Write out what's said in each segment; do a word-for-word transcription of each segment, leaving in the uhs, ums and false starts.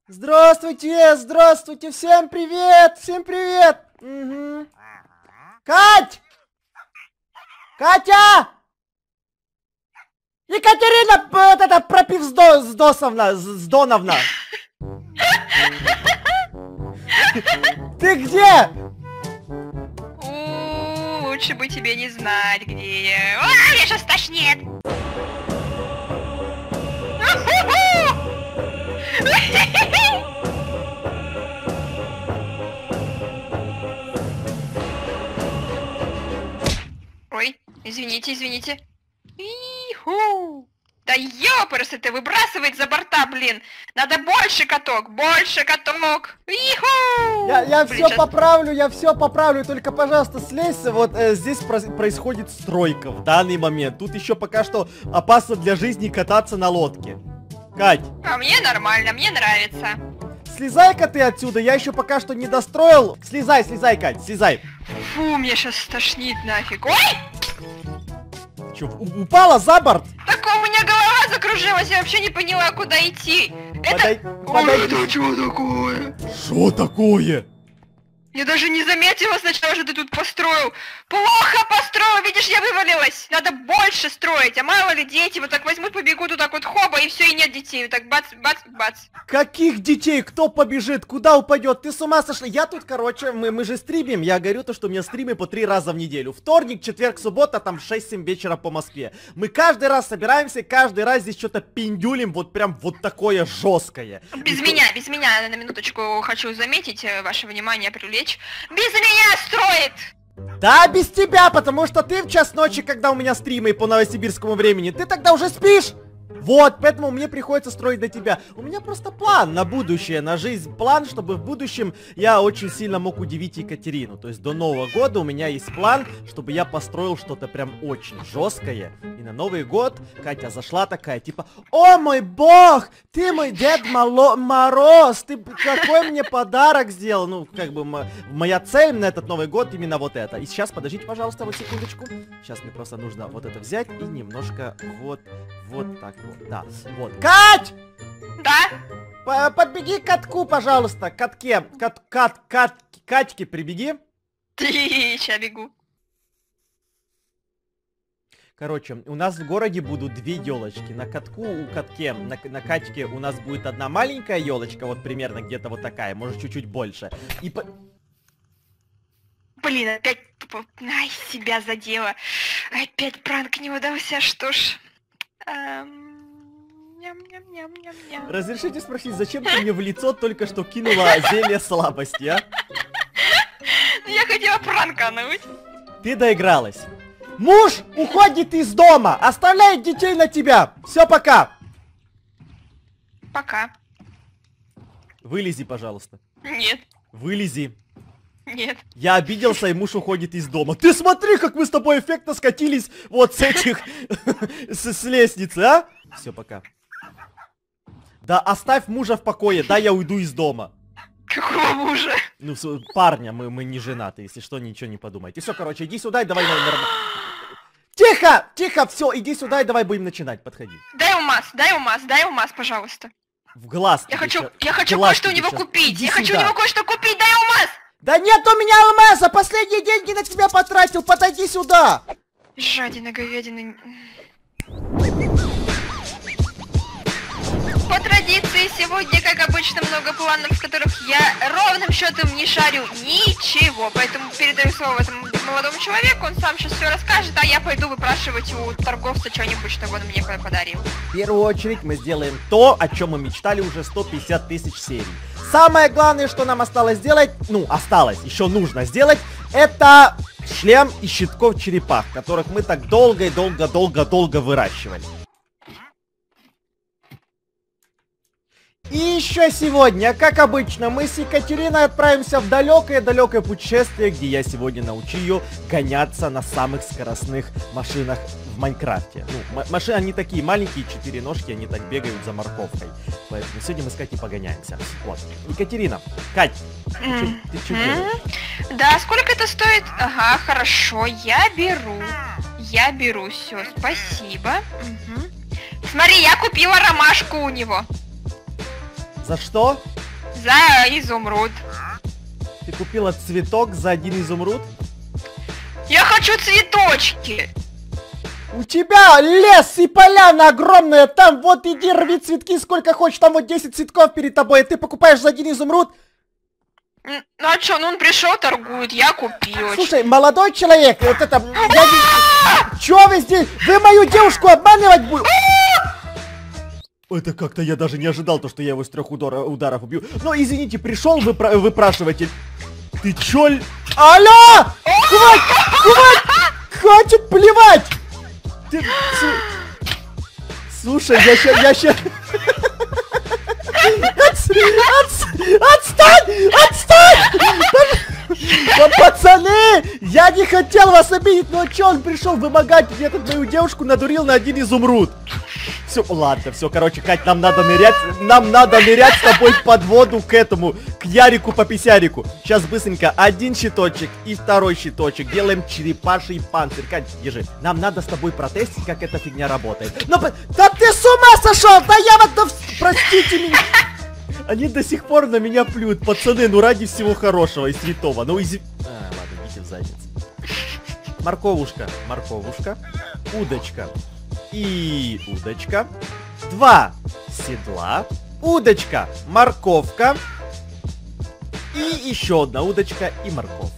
Здравствуйте, здравствуйте, всем привет, всем привет. Угу. Кать! Катя! Екатерина, вот это пропивздосовна, Сдоновна. Ты где? Лучше бы тебе не знать, где я. А, я сейчас тошнит. Ой, извините, извините. И-ху. Да ёпрст, это выбрасывает за борта, блин. Надо больше каток, больше каток. И-ху. Я, я блин, все сейчас... поправлю, я все поправлю, только, пожалуйста, слезь. Вот э, здесь про происходит стройка в данный момент. Тут еще пока что опасно для жизни кататься на лодке. Кать. А мне нормально, мне нравится. Слезай-ка ты отсюда, я еще пока что не достроил. Слезай, слезай, Кать, слезай. Фу, мне сейчас стошнит нафиг. Ой! Че, упала за борт? Так у меня голова закружилась, я вообще не поняла, куда идти. Подай... Это... Подай... Ой, это что такое? Что такое? Я даже не заметила сначала, что ты тут построил. Плохо построил, видишь, я вывалилась. Надо больше строить, а мало ли дети вот так возьмут, побегут вот так вот хоба, и все, и нет детей. Вот так бац, бац, бац. Каких детей? Кто побежит? Куда упадет? Ты с ума сошла? Я тут, короче, мы, мы же стримим. Я говорю то, что у меня стримы по три раза в неделю. Вторник, четверг, суббота, там в шесть-семь вечера по Москве. Мы каждый раз собираемся, каждый раз здесь что-то пиндюлим, вот прям вот такое жесткое. Без и меня, то... без меня, на минуточку хочу заметить, ваше внимание привлечь. Без меня строит! Да, без тебя, потому что ты в час ночи, когда у меня стримы по новосибирскому времени, ты тогда уже спишь! Вот, поэтому мне приходится строить для тебя. У меня просто план на будущее, на жизнь. План, чтобы в будущем я очень сильно мог удивить Екатерину. То есть до Нового года у меня есть план, чтобы я построил что-то прям очень жесткое. И на Новый год Катя зашла такая, типа: «О мой бог, ты мой Дед Мало Мороз, ты какой мне подарок сделал». Ну, как бы моя цель на этот Новый год именно вот это. И сейчас, подождите, пожалуйста, вот секундочку. Сейчас мне просто нужно вот это взять и немножко вот, вот так вот. Да, вот. Кать! Да? Подбеги к катку, пожалуйста, к катке. Кат, кат, кат, Катьке прибеги. Сейчас бегу. Короче, у нас в городе будут две елочки. На катку, у катке, на, на Катьке у нас будет одна маленькая елочка, вот примерно где-то вот такая, может чуть-чуть больше. И по... Блин, опять... Ай, себя задела. Опять пранк не удался, что ж... Эм... Ням-ням-ням-ням-ням. Разрешите спросить, зачем ты мне в лицо только что кинула зелье слабости, а? Ну я хотела пранкануть. Ты доигралась. Муж уходит из дома, оставляет детей на тебя. Все, пока. Пока. Вылези, пожалуйста. Нет. Вылези. Нет. Я обиделся, и муж уходит из дома. Ты смотри, как мы с тобой эффектно скатились вот с этих... с лестницы, а? Все, пока. Да оставь мужа в покое, да я уйду из дома. Какого мужа? Ну, парня, мы, мы не женаты, если что, ничего не подумайте. Все, короче, иди сюда и давай... Тихо, тихо, все, иди сюда и давай будем начинать, подходи. Дай умаз, дай умаз, дай умаз, пожалуйста. В глаз. Я хочу, сейчас... я хочу кое-что у него сейчас. купить, Иди я сюда. хочу у него кое-что купить, дай умаз! Да нет у меня алмаза, последние деньги на тебя потратил, подойди сюда. Жадина, говядина. По традиции, сегодня, как обычно, много планов, в которых я ровным счетом не шарю ничего. Поэтому передаю слово этому молодому человеку, он сам сейчас все расскажет, а я пойду выпрашивать у торговца что-нибудь, чтобы он мне подарил. В первую очередь мы сделаем то, о чем мы мечтали уже сто пятьдесят тысяч серий. Самое главное, что нам осталось сделать, ну, осталось, еще нужно сделать, это шлем из щитков черепах, которых мы так долго и долго-долго-долго выращивали. И еще сегодня, как обычно, мы с Екатериной отправимся в далекое-далекое путешествие, где я сегодня научу ее гоняться на самых скоростных машинах в Майнкрафте. Ну, машины, они такие маленькие, четыре ножки, они так бегают за морковкой. Поэтому сегодня мы с Катей погоняемся. Вот. Екатерина, Кать, Mm-hmm. ты что делаешь? Да, сколько это стоит? Ага, хорошо, я беру. Я беру, все, спасибо. Угу. Смотри, я купила ромашку у него. За что? За изумруд. Ты купила цветок за один изумруд? Я хочу цветочки. У тебя лес и поляна огромная, там вот иди рви цветки сколько хочешь, там вот десять цветков перед тобой, и ты покупаешь за один изумруд? Ну а чё, ну он пришел, торгует, я купил. Слушай, молодой человек, вот это... Я не... Чё вы здесь? Вы мою девушку обманывать будете? Это как-то я даже не ожидал, то, что я его с трех удара, ударов убью. Но извините, пришел выпра выпрашиватель. Ты чё? Алло! Хватит! Хватит! Хватит плевать! Ты... Слушай, я ща... Я ща... Отстань! Отстань! Да, пацаны! Я не хотел вас обидеть, но чё он пришел вымогать? Мне тут мою девушку надурил на один изумруд. Все, ладно, все, короче, Кать, нам надо нырять, нам надо нырять с тобой под воду к этому, к Ярику по писярику. Сейчас быстренько один щиточек и второй щиточек. Делаем черепаший панцирь. Кать, держи. Нам надо с тобой протестить, как эта фигня работает. Ну, да ты с ума сошел! Да я вот, да, простите меня. Они до сих пор на меня плюют, пацаны, ну ради всего хорошего и святого. Ну, изи... А, ладно, идите в задницу. Морковушка, морковушка, удочка. И удочка. Два седла. Удочка, морковка. И еще одна удочка и морковка.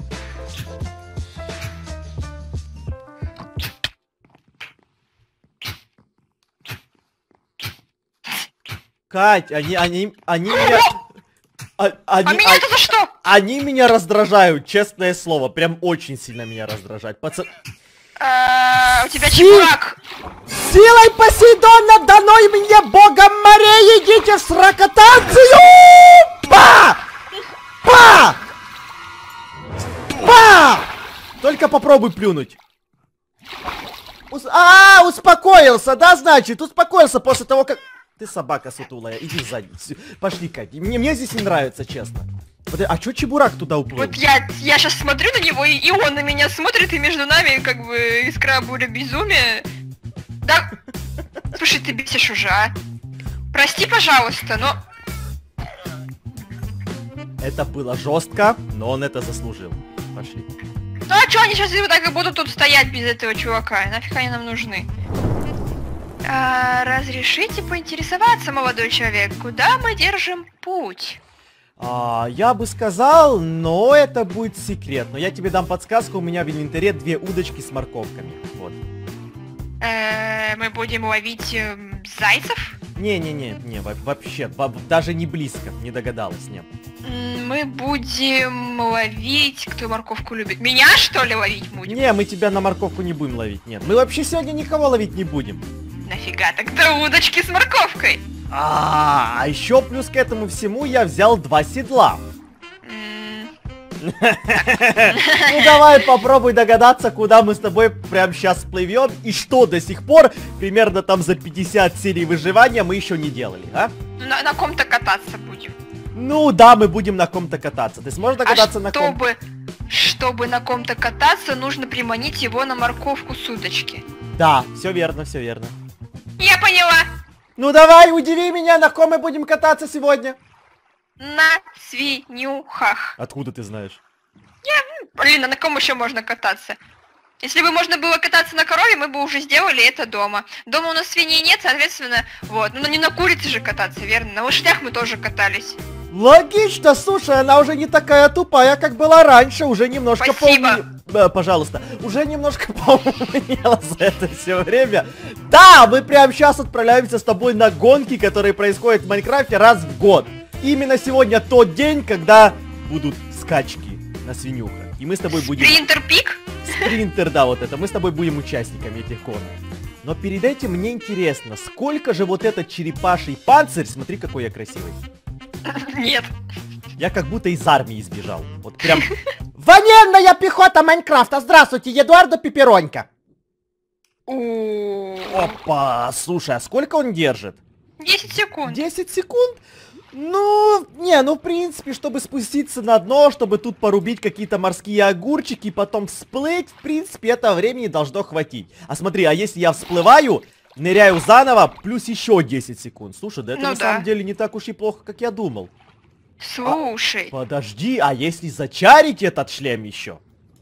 Кать, они, они, они меня... А, они, а меня-то за что? Они меня раздражают, честное слово. Прям очень сильно меня раздражают. Пацан... А, у тебя Си... чебурак. Силой Посейдона дано мне богом морей, идите в сракотанцию! Па! Па! Па! Только попробуй плюнуть. Ус... А, успокоился, да, значит? Успокоился после того, как... Ты собака сутулая, иди сзади. Пошли, Кать. Мне, мне здесь не нравится, честно. Вот, а чё чебурак туда уплыл? Вот я, я сейчас смотрю на него, и, и он на меня смотрит, и между нами как бы искра буря безумия. Да? Слушай, ты бесишь уже, а? Прости, пожалуйста, но... Это было жестко, но он это заслужил. Пошли. Ну а чё они сейчас вот так и будут тут стоять без этого чувака? Нафиг они нам нужны? А, разрешите поинтересоваться, молодой человек, куда мы держим путь? А, я бы сказал, но это будет секрет. Но я тебе дам подсказку, у меня в инвентаре две удочки с морковками. Вот. Э, мы будем ловить э, зайцев? Не-не-не, не, вообще, даже не близко, не догадалась, нет. Мы будем ловить... Кто морковку любит? Меня, что ли, ловить будем? Не, мы тебя на морковку не будем ловить, нет. Мы вообще сегодня никого ловить не будем. Нафига тогда удочки с морковкой? А, а еще плюс к этому всему я взял два седла. Ну давай попробуй догадаться, куда мы с тобой прямо сейчас плывем и что до сих пор, примерно там за пятьдесят серий выживания, мы еще не делали, а? На, на ком-то кататься будем. Ну да, мы будем на ком-то кататься. Ты сможешь догадаться, а на ком? Чтобы, чтобы на ком-то кататься, нужно приманить его на морковку с удочки. Да, все верно, все верно. Я поняла. Ну давай, удиви меня, на ком мы будем кататься сегодня? На свинюхах. Откуда ты знаешь? Я, блин, а на ком еще можно кататься? Если бы можно было кататься на корове, мы бы уже сделали это дома. Дома у нас свиней нет, соответственно, вот. Ну не на курице же кататься, верно? На лошадях мы тоже катались. Логично, слушай, она уже не такая тупая, как была раньше, уже немножко Спасибо. Поуме... э, пожалуйста, уже немножко поумнела за это все время. Да, мы прямо сейчас отправляемся с тобой на гонки, которые происходят в Майнкрафте раз в год. Именно сегодня тот день, когда будут скачки на свинюхах. И мы с тобой будем... Спринтер-пик? Спринтер, да, вот это. Мы с тобой будем участниками этих гонок. Но перед этим мне интересно, сколько же вот этот черепаший панцирь, смотри, какой я красивый. Нет. Я как будто из армии сбежал. Вот прям... Военная пехота Майнкрафта! Здравствуйте, Эдуардо Пепперонька! Опа! Слушай, а сколько он держит? десять секунд. десять секунд? Ну, не, ну в принципе, чтобы спуститься на дно, чтобы тут порубить какие-то морские огурчики, потом всплыть, в принципе, этого времени должно хватить. А смотри, а если я всплываю... Ныряю заново, плюс еще десять секунд. Слушай, да это ну на да. самом деле не так уж и плохо, как я думал. Слушай. А, подожди, а если зачарить этот шлем еще?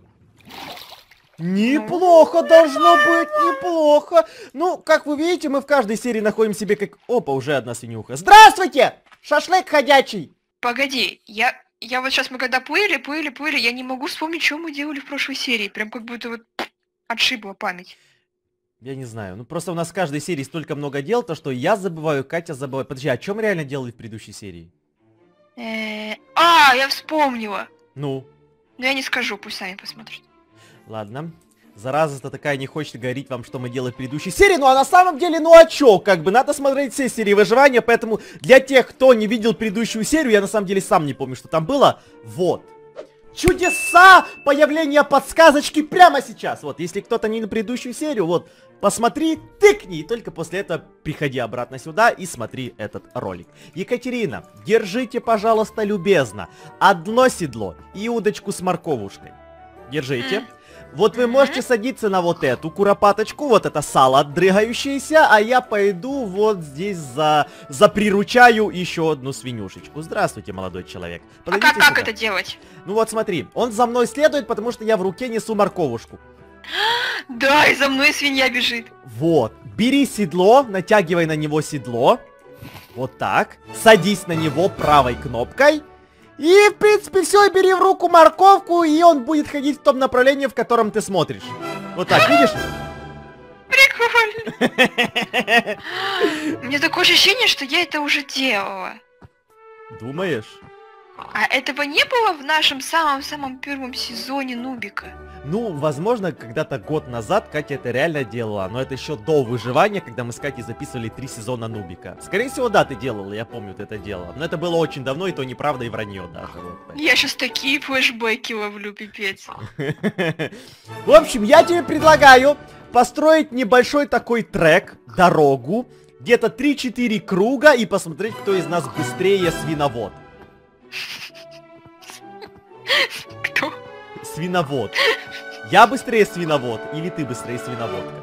Неплохо должно быть, неплохо. Ну, как вы видите, мы в каждой серии находим себе как... Опа, уже одна свинюха. Здравствуйте! Шашлык ходячий! Погоди, я... Я вот сейчас мы когда плыли, плыли, плыли, я не могу вспомнить, что мы делали в прошлой серии. Прям как будто вот отшибла память. Я не знаю, ну просто у нас в каждой серии столько много дел, то что я забываю, Катя забывает. Подожди, о чем реально делали в предыдущей серии? А, я вспомнила. Ну? Но я не скажу, пусть сами посмотрят. Ладно. Зараза-то такая не хочет говорить вам, что мы делали в предыдущей серии, ну а на самом деле, ну а чё, как бы, надо смотреть все серии выживания, поэтому для тех, кто не видел предыдущую серию, я на самом деле сам не помню, что там было, вот. Чудеса появления подсказочки прямо сейчас, вот, если кто-то не на предыдущую серию, вот, посмотри, тыкни, и только после этого приходи обратно сюда и смотри этот ролик. Екатерина, держите, пожалуйста, любезно, одно седло и удочку с морковушкой. Держите. Вот вы можете садиться на вот эту куропаточку, вот это сало дрыгающееся, а я пойду вот здесь за... заприручаю еще одну свинюшечку. Здравствуйте, молодой человек. Подойдите а как, как это делать? Ну вот смотри, он за мной следует, потому что я в руке несу морковушку. Да, и за мной свинья бежит. Вот, бери седло, натягивай на него седло. Вот так. Садись на него правой кнопкой. И, в принципе, все, бери в руку морковку, и он будет ходить в том направлении, в котором ты смотришь. Вот так, видишь? Прикольно. У меня такое ощущение, что я это уже делала. Думаешь? А этого не было в нашем самом-самом первом сезоне Нубика? Ну, возможно, когда-то год назад Катя это реально делала, но это еще до выживания, когда мы с Катей записывали три сезона Нубика. Скорее всего, да, ты делала, я помню, ты это делала. Но это было очень давно, и то неправда, и вранье даже. Вот, я сейчас такие флешбеки ловлю, пипец. В общем, я тебе предлагаю построить небольшой такой трек, дорогу, где-то три-четыре круга, и посмотреть, кто из нас быстрее свиновод. Кто? Свиновод. Я быстрее свиновод или ты быстрее свиноводка?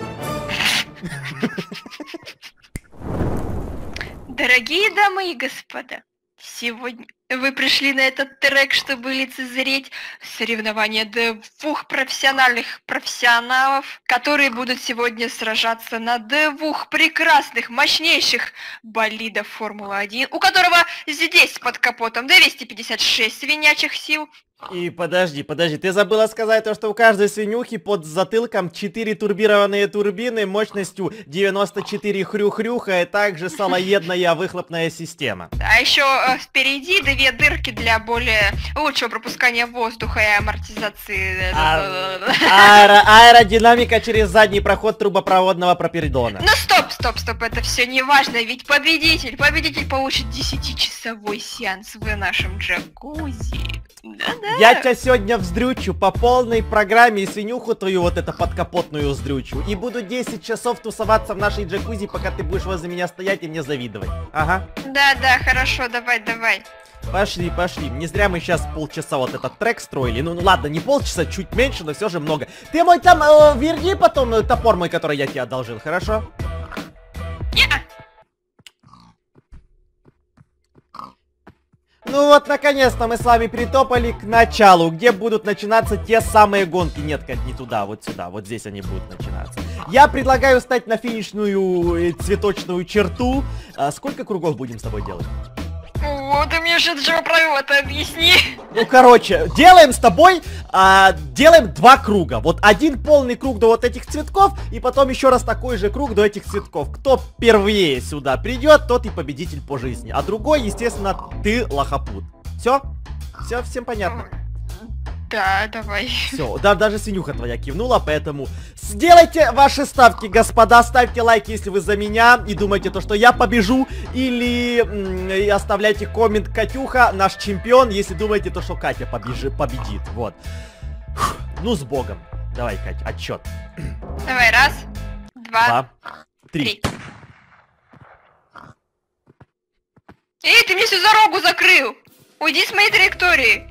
Дорогие дамы и господа, сегодня вы пришли на этот трек, чтобы лицезреть соревнования двух профессиональных профессионалов, которые будут сегодня сражаться на двух прекрасных, мощнейших болидов Формулы один, у которого здесь под капотом двести пятьдесят шесть свинячьих сил. И подожди, подожди, ты забыла сказать то, что у каждой свинюхи под затылком четыре турбированные турбины мощностью девяносто четыре хрю-хрюха и также салоедная выхлопная система. А еще э, впереди две дырки для более лучшего пропускания воздуха и амортизации. А аэро аэродинамика через задний проход трубопроводного пропиридона. Ну стоп, стоп, стоп, это все не важно, ведь победитель, победитель получит десятичасовой сеанс в нашем джакузи. Да-да. Я тебя сегодня вздрючу по полной программе и свинюху твою вот это подкапотную вздрючу. И буду десять часов тусоваться в нашей джакузи, пока ты будешь возле меня стоять и мне завидовать. Ага. Да-да, хорошо, давай, давай. Пошли, пошли. Не зря мы сейчас полчаса вот этот трек строили. Ну, ну ладно, не полчаса, чуть меньше, но все же много. Ты мой там, э, верни потом э, топор мой, который я тебе одолжил, хорошо? Не-а. Ну вот, наконец-то мы с вами притопали к началу, где будут начинаться те самые гонки. Нет, Кать, не туда, вот сюда, вот здесь они будут начинаться. Я предлагаю встать на финишную э, цветочную черту. А сколько кругов будем с тобой делать? О, ты мне же джо правила-то объясни. Ну, короче, делаем с тобой, а, делаем два круга. Вот один полный круг до вот этих цветков, и потом еще раз такой же круг до этих цветков. Кто первее сюда придет, тот и победитель по жизни. А другой, естественно, ты лохопут. Все? Все, всем понятно? Да, давай. Все, да, даже свинюха твоя кивнула, поэтому сделайте ваши ставки, господа, ставьте лайки, если вы за меня и думаете то, что я побежу, или и оставляйте коммент Катюха, наш чемпион, если думаете то, что Катя побежи, победит, вот. Фух, ну, с Богом. Давай, Катя, отчет. Давай, раз, два, два три. три. Эй, ты мне всю дорогу закрыл! Уйди с моей траектории!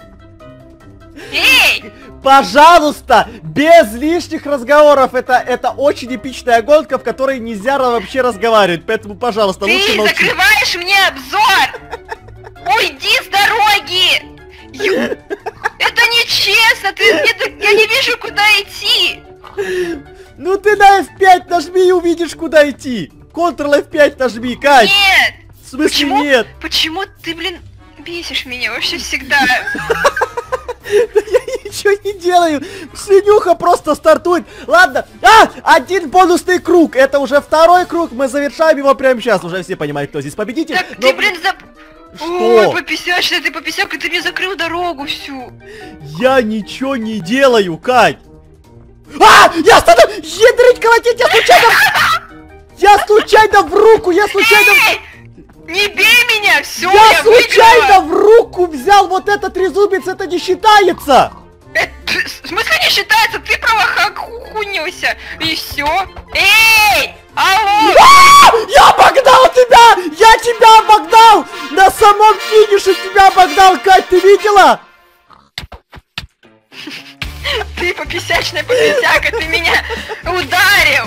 Эй! Пожалуйста, без лишних разговоров. Это, это очень эпичная гонка, в которой нельзя вообще разговаривать. Поэтому, пожалуйста, ты лучше молчи. Ты закрываешь мне обзор! Уйди с дороги! Ю... Это нечестно, ты... я не вижу, куда идти. Ну ты на эф пять нажми и увидишь, куда идти. контрол эф пять нажми, Кать. Нет. В смысле Почему? нет? Почему ты, блин, бесишь меня вообще всегда? Я ничего не делаю. Свинюха просто стартует. Ладно. А! Один бонусный круг. Это уже второй круг. Мы завершаем его прямо сейчас. Уже все понимают, кто здесь победитель. Так Но... ты, блин, за... Что? Ой, пописячный, ты пописяк, и ты мне закрыл дорогу всю. Я ничего не делаю, Кать. А! Я остановил! Ядрить, колотить! Я случайно... Я случайно в руку! Я случайно... Эй! Не бей меня! Все, я, я случайно выиграла! в руку взял вот этот трезубец, это не считается! Это, в смысле не считается? Ты правохахунился! И все? Эй! Алло! А! Я обогнал тебя! Я тебя обогнал! На самом финише тебя обогнал, Кать, ты видела? Ты пописячная пописяка, ты меня ударил!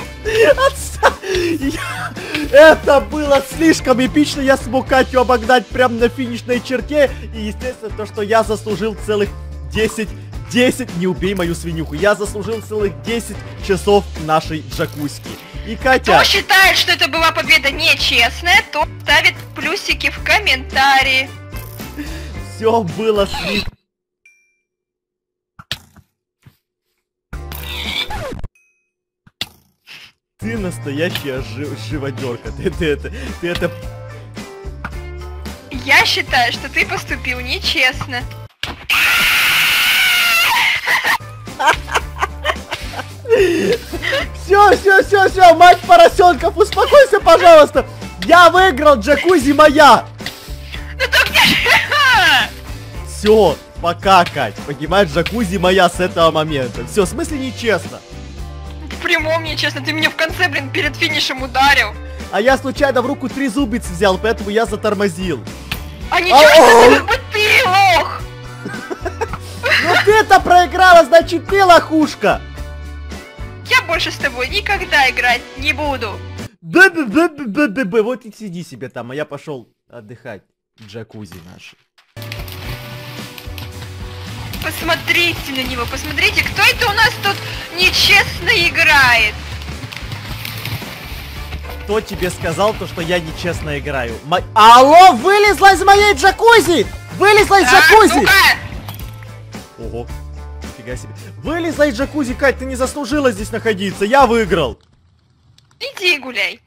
Я... Это было слишком эпично, я смог Катю обогнать прямо на финишной черте. И естественно то, что я заслужил целых десять, десять, не убей мою свинюху, я заслужил целых десять часов нашей джакузки. И Катя... Кто считает, что это была победа нечестная, то ставит плюсики в комментарии. Все было слишком... Ты настоящая жи живодерка. Ты, ты это, ты это... Я считаю, что ты поступил нечестно. Все, все, все, все, мать поросенков, успокойся, пожалуйста. Я выиграл, джакузи моя. Ну так не... Все, пока, Кать. Понимаешь, джакузи моя с этого момента. Все, в смысле нечестно. В прямом нечестно, ты меня в конце, блин, перед финишем ударил. А я случайно в руку трезубец взял, поэтому я затормозил. А ничего, что ты, ты лох! Ну ты-то проиграла, значит ты лохушка. Я больше с тобой никогда играть не буду. Б-б-б-б-б-б. Вот и сиди себе там, а я пошел отдыхать в джакузи нашей. Посмотрите на него, посмотрите, кто это у нас тут нечестно играет. Кто тебе сказал то, что я нечестно играю? Мо... Алло, вылезла из моей джакузи! Вылезла из А, джакузи! ну-ка! Ого, нифига себе. Вылезла из джакузи, Кать, ты не заслужила здесь находиться, я выиграл. Иди гуляй.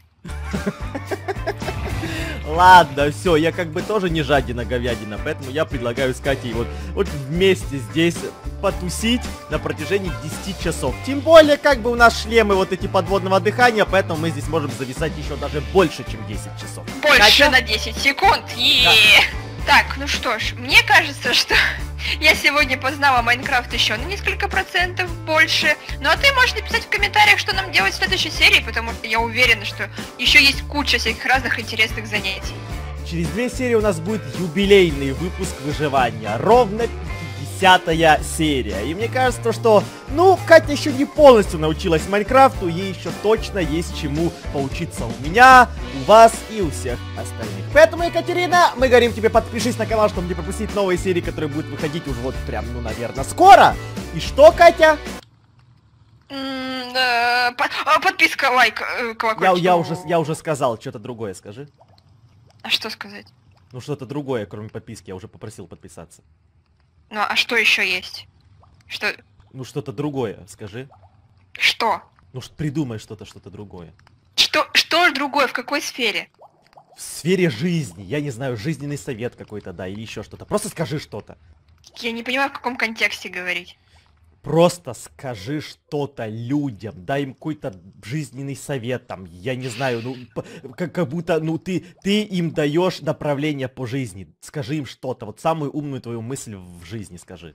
Ладно, все, я как бы тоже не жадина говядина, поэтому я предлагаю с Катей вот, вот вместе здесь потусить на протяжении десяти часов. Тем более, как бы у нас шлемы вот эти подводного дыхания, поэтому мы здесь можем зависать еще даже больше, чем десять часов. Больше Катя? на десять секунд. Е-е-е. Так, ну что ж, мне кажется, что я сегодня познала Майнкрафт еще на несколько процентов больше. Ну а ты можешь написать в комментариях, что нам делать в следующей серии, потому что я уверена, что еще есть куча всяких разных интересных занятий. Через две серии у нас будет юбилейный выпуск выживания. Ровно пятидесятая серия. И мне кажется, что, ну, Катя еще не полностью научилась Майнкрафту. Ей еще точно есть чему поучиться у меня, у вас и у всех остальных. Поэтому, Екатерина, мы говорим тебе, подпишись на канал, чтобы не пропустить новые серии, которые будут выходить уже вот прям, ну, наверное, скоро. И что, Катя? М, э, по- а, Подписка, лайк, э, Я, колокольчик. я, уже, я уже сказал, что-то другое скажи. А что сказать? Ну, что-то другое, кроме подписки, я уже попросил подписаться. Ну а что еще есть? Что? Ну, что-то другое скажи. Что? Ну, ш- придумай что-то, что-то другое. Что, что другое, в какой сфере? В сфере жизни, я не знаю, жизненный совет какой-то, да, или еще что-то. Просто скажи что-то. Я не понимаю, в каком контексте говорить. Просто скажи что-то людям, дай им какой-то жизненный совет, там, я не знаю, ну, как, как будто, ну, ты, ты им даешь направление по жизни. Скажи им что-то, вот самую умную твою мысль в жизни скажи.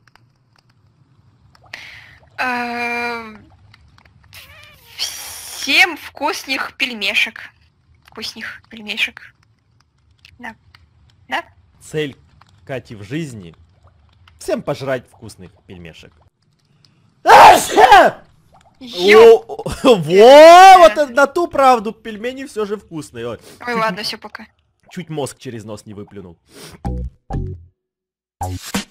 Всем вкусных пельмешек. Вкусных пельмешек. Да. Да? Цель Кати в жизни — всем пожрать вкусных пельмешек. Ё... О, Во, вот это на ту правду, пельмени все же вкусные. Ой, Ой, ладно, все, пока. чуть мозг через нос не выплюнул.